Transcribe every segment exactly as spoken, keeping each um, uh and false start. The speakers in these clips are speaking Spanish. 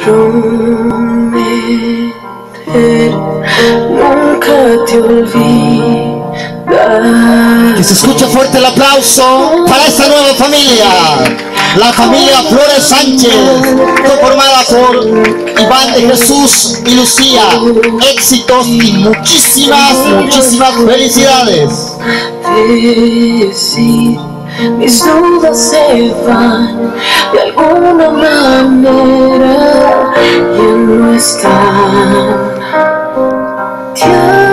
prometer nunca te olvidar. Que se escuche fuerte el aplauso para esta nueva familia, la familia Flores Sánchez, conformada por Iván de Jesús y Lucía. Éxitos y muchísimas, muchísimas felicidades. Decir, mis dudas se van de alguna manera, ya no están. Te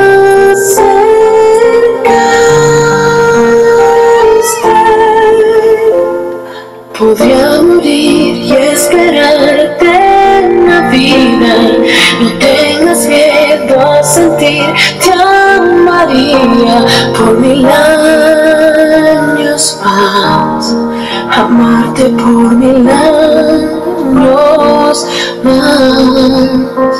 acercaste. Podría morir y esperarte en la vida. No tengas miedo a sentir, te amaría por mil años más, amarte por mil años más.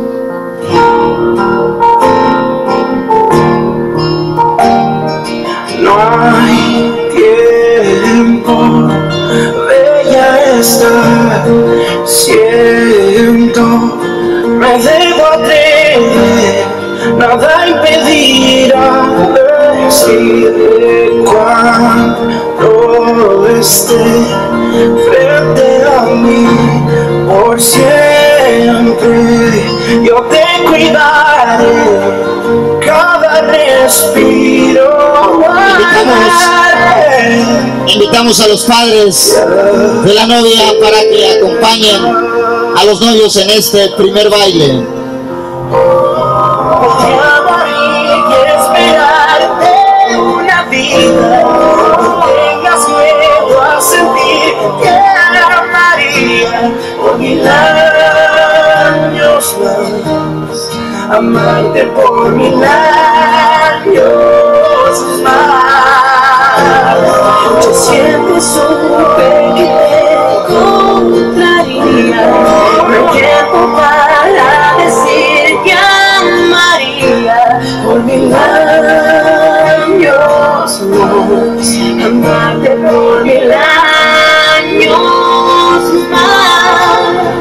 No hay tiempo, bella está, siento, me debo atrever, nada impedirá decirle cuando esté frente a mí. Por siempre yo te cuidaré, cada respiro. Invitamos, invitamos a los padres de la novia para que acompañen a los novios en este primer baile. Podría morir y esperarte una vida. No tengas miedo a sentir, te amaría por mil años más, amarte por mil años más. Yo siempre supe que te encontraría, no hay tiempo para decir que amaría por mil años más, amarte por mil años más.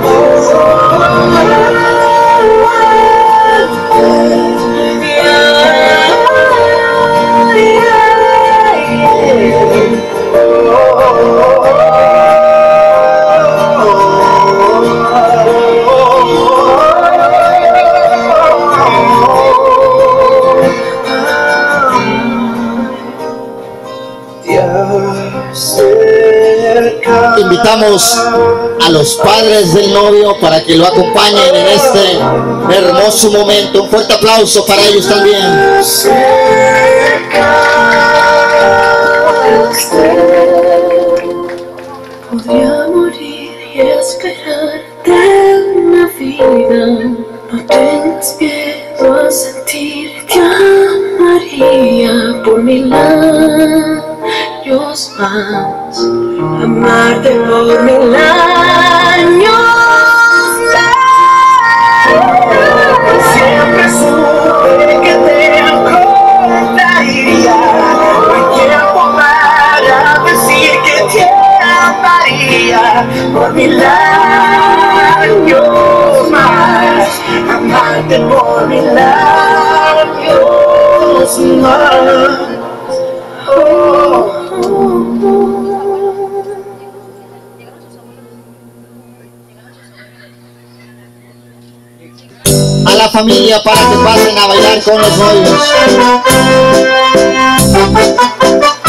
Invitamos a los padres del novio para que lo acompañen en este hermoso momento. Un fuerte aplauso para ellos también. Podría morir y esperarte una vida. No tengas miedo a sentir, te amaría por mil años más, amarte por mil años más. Siempre supe que te encontraría, no hay tiempo para decir que te amaría por mil años más, amarte por mil años más. Oh, oh, oh. A la familia para que pasen a bailar con los novios.